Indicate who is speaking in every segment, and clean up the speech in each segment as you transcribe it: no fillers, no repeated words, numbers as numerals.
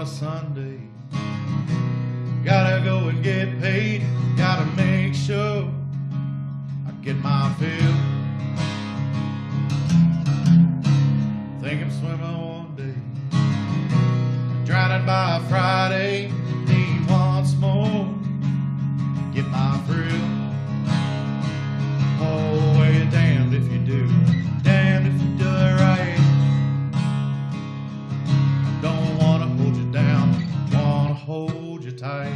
Speaker 1: Sunday. Gotta go and get paid. Gotta make sure I get my fill. Think I'm swimming one day, drowning by Friday. Need once more, get my thrill. Oh, well, you're damned if you do, damned if you do it right. Don't wanna hold you down, wanna hold you tight.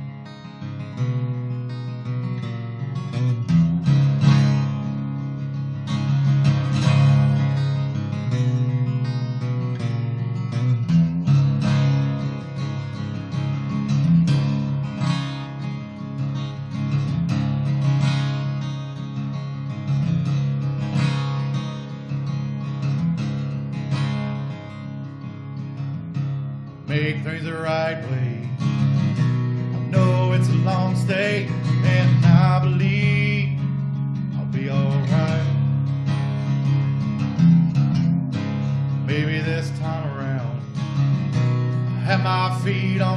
Speaker 1: Make things the right way. I know it's a long stay, and I believe I'll be alright. Maybe this time around I have my feet on